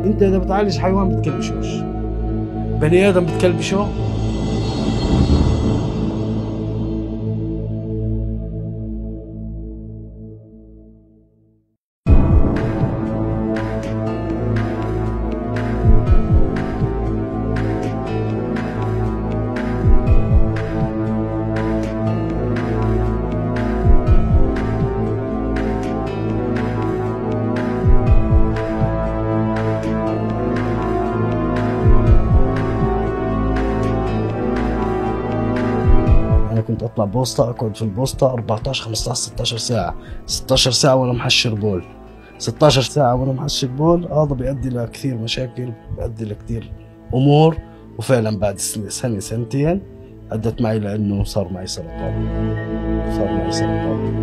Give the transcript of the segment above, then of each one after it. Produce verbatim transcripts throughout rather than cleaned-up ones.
انت اذا بتعالج حيوان بتكلبشوش، بني ادم بتكلبشه. كنت اطلع بوسطة، اقعد في البوسطة أربعطعش خمسطعش ستطعش ساعة، ستطعش ساعة وانا محشر بول، ستطعش ساعة وانا محشر بول. هذا بيؤدي لكثير مشاكل، بيؤدي لكثير امور، وفعلا بعد سنة سنتين ادت معي لانه صار معي سرطان، صار معي سرطان.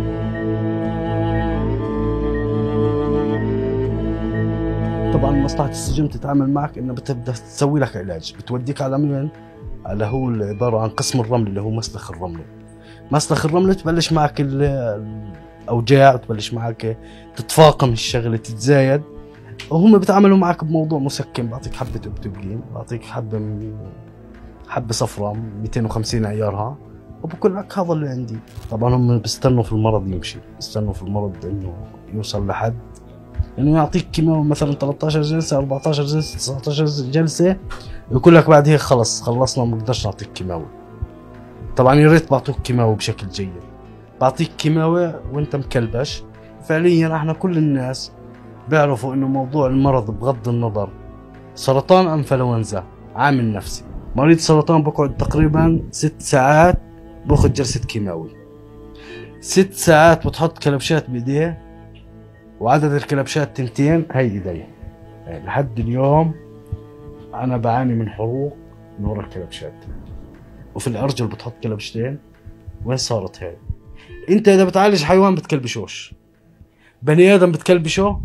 طبعا مصلحة السجن بتتعامل معك انه بتبدا تسوي لك علاج، بتوديك على من؟ على هو عبارة عن قسم الرمل اللي هو مسلخ الرمل. مسلخ الرمل تبلش معك الأوجاع، تبلش معك تتفاقم الشغلة، تتزايد، وهم بيتعاملوا معك بموضوع مسكن، بعطيك حبة أبتوبلين، بعطيك حبة حبة صفراء مئتين وخمسين عيارها، وبقول لك هذا اللي عندي. طبعا هم بيستنوا في المرض يمشي، بيستنوا في المرض إنه يوصل لحد إنه يعطيك كيماوي مثلا ثلاثطعش جلسة، أربعطعش جلسة، تسعطعش جلسة، يقول لك بعد هيك خلص خلصنا ما بقدرش نعطيك كيماوي. طبعا يا ريت بعطوك كيماوي بشكل جيد، بعطيك كيماوي وانت مكلبش. فعليا احنا كل الناس بيعرفوا انه موضوع المرض بغض النظر سرطان انفلونزا عامل نفسي، مريض سرطان بقعد تقريبا ست ساعات باخذ جلسة كيماوي، ست ساعات بتحط كلبشات بايديه، وعدد الكلبشات تنتين هي ايديه. يعني لحد اليوم انا بعاني من حروق من ورا الكلبشات، وفي الارجل بتحط كلبشتين. وين صارت هاي؟ انت اذا بتعالج حيوان بتكلبشوش، بني ادم بتكلبشه.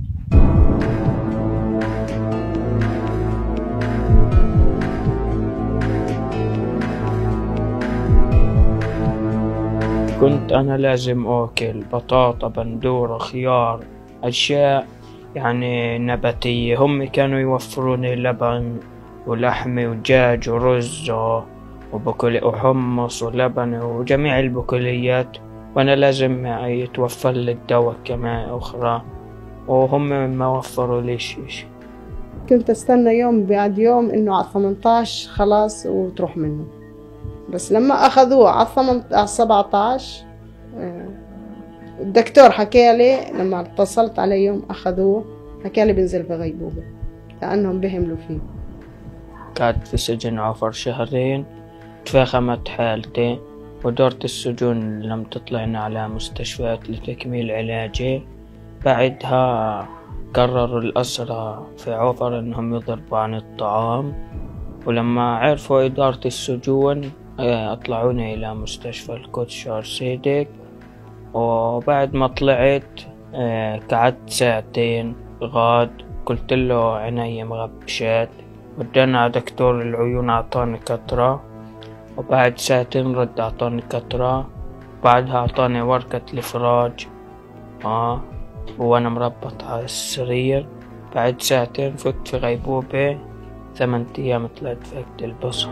كنت انا لازم اكل بطاطا، بندورة، خيار، اشياء يعني نباتية. هم كانوا يوفرون لبن ولحمة ودجاج ورز وبكل وحمص ولبن وجميع البقوليات، وانا لازم يتوفر لي الدواء كمان اخرى، وهم ما وفروا لي شيء. كنت استنى يوم بعد يوم انه على ثمنطعش خلاص وتروح منه، بس لما اخذوه على سبعطعش الدكتور حكى لي، لما اتصلت عليه يوم اخذوه حكى لي بنزل بغيبوبة لانهم بيهملوا فيه. قعدت في سجن عفر شهرين، تفاقمت حالتي، ودورة السجون لم تطلعنا على مستشفيات لتكميل علاجي. بعدها قرروا الأسرى في عفر انهم يضربوا عن الطعام، ولما عرفوا إدارة السجون اطلعوني الى مستشفى القدس شهر سيدك. وبعد ما طلعت قعدت ساعتين غاد، قلت له عيني مغبشات، ودانا على دكتور العيون اعطاني كترة، وبعد ساعتين رد اعطاني كترة، بعدها اعطاني ورقة الافراج اه وانا مربط على السرير. بعد ساعتين فكت في غيبوبة، ثمان ايام طلعت فقد البصر.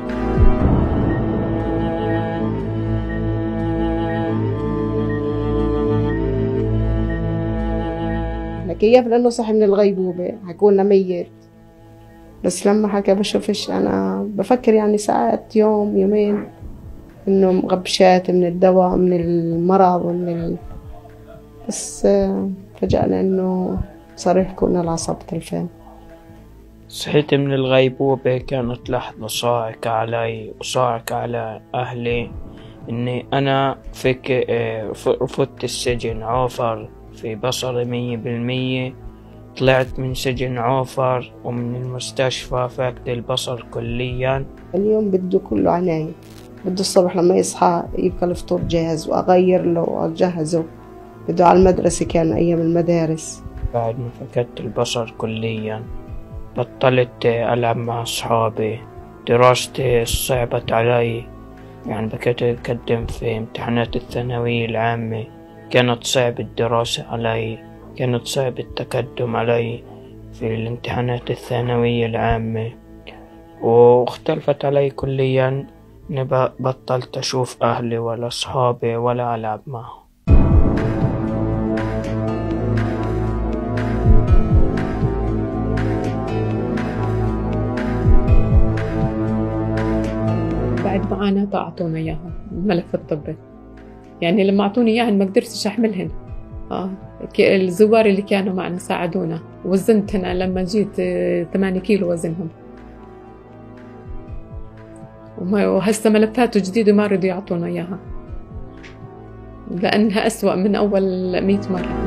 كيف لانه صحي من الغيبوبة حكولنا ميت، بس لما حكى بشوفش انا بفكر يعني ساعات يوم يومين انه مغبشات من الدواء من المرض ومن ال... بس فجأنا انه صار يحكوا لنا العصب تلفان. صحيت من الغيبوبة، كانت لحظة صاعقة علي وصاعقة على أهلي، إني أنا فك رفضت السجن عوفر في بصري مية بالمية. طلعت من سجن عوفر ومن المستشفى فاقد البصر كليا. اليوم بده كله عناية، بده الصبح لما يصحى يبقى الفطور جاهز وأغير له وأجهزه، بده على المدرسة كان أيام المدارس. بعد ما فقدت البصر كليا بطلت ألعب مع أصحابي، دراستي صعبت علي، يعني بكيت أقدم في امتحانات الثانوية العامة، كانت صعب الدراسة علي، كانت صعب التقدم علي، في الامتحانات الثانوية العامة، واختلفت علي كليا. بطلت أشوف أهلي ولا أصحابي ولا ألعب معهم. بعد معاناة أعطونا إياها الملف الطبي، يعني لما أعطوني إياها ما قدرتش أحملهن. آه. الزوار اللي كانوا معنا ساعدونا، وزنتهن لما جيت ثمانية كيلو وزنهم، وهسه ملفاته جديدة ما رضوا يعطونا إياها لأنها أسوأ من أول مئة مرة.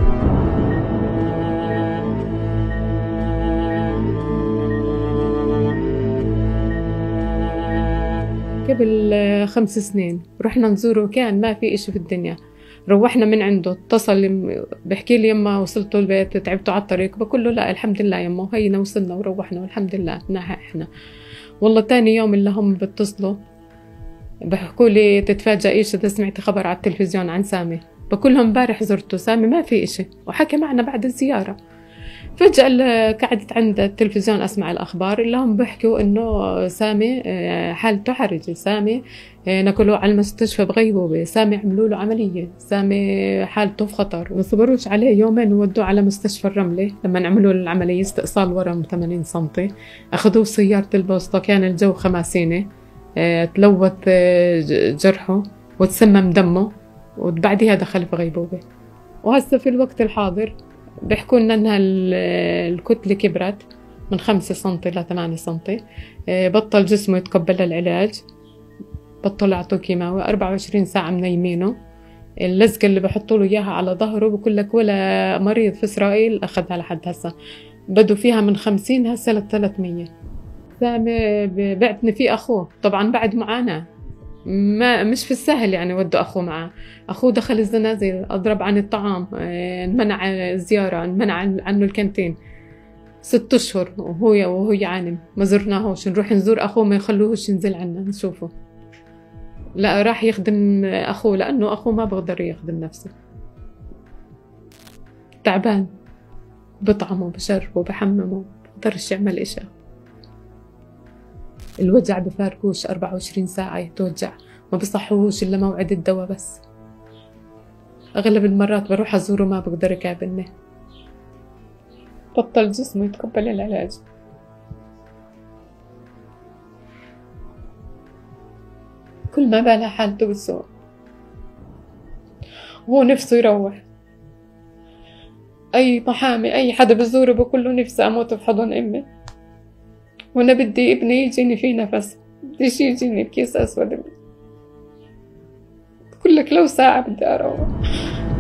قبل خمس سنين رحنا نزوره، كان ما في إشي في الدنيا. روحنا من عنده، اتصل بحكي لي يما وصلتوا البيت تعبتوا على الطريق؟ بقول له لا الحمد لله يما، هينا وصلنا وروحنا والحمد لله ناحي احنا. والله تاني يوم اللي هم بتصلوا بحكوا لي تتفاجئ ايش اذا سمعتي خبر على التلفزيون عن سامي؟ بقول لهم امبارح زرته سامي ما في إشي، وحكى معنا بعد الزيارة. فجأة قعدت عند التلفزيون أسمع الأخبار اللي هم بيحكوا إنه سامي حالته حرجة، سامي نقلوه على المستشفى بغيبوبة، سامي عملوا له عملية، سامي حالته في خطر. ما صبروش عليه يومين وودوه على مستشفى الرملة. لما عملوا له العملية استئصال ورم ثمانين سنتي، أخذوه سيارة البوسطة، كان الجو خماسيني، تلوث جرحه وتسمم دمه، وبعدها دخل في غيبوبة. وهسه في الوقت الحاضر بيحكوا لنا انها الكتلة كبرت من خمسة سنتي لثمانية سنتي، بطل جسمه يتقبل العلاج، بطل يعطوه كيماوي، أربعة وعشرين ساعة منيمينه. اللزقة اللي بحطوا له اياها على ظهره بقول لك ولا مريض في اسرائيل اخذها لحد هسه، بدوا فيها من خمسين هسه ل ثلاثمية. سامي بعتني في اخوه، طبعا بعد معاناة ما مش في السهل يعني ودوا أخوه معه. أخوه دخل الزنازل، أضرب عن الطعام، انمنع الزيارة، انمنع عنه الكانتين ست أشهر وهو وهو يعاني. ما زرناهوش، نروح نزور أخوه ما يخلوهوش ينزل عنا نشوفه. لا راح يخدم أخوه لأنه أخوه ما بقدر يخدم نفسه، تعبان، بطعمه بشربه بحممه، بقدرش يعمل إشي. الوجع بفارقوش أربعة وعشرين ساعة يتوجع، ما بصحوهوش إلا موعد الدواء بس. أغلب المرات بروح أزوره ما بقدر يقابلني، بطل جسمه يتقبل العلاج. كل ما بالها حالته بالسوء، وهو نفسه يروح. أي محامي أي حدا بزوره بقول له نفسي أموت في حضن أمي، وأنا بدي ابني يجيني فيه نفس، بديش يجيني بكيس أسود. بقول لك لو ساعة بدي أروح.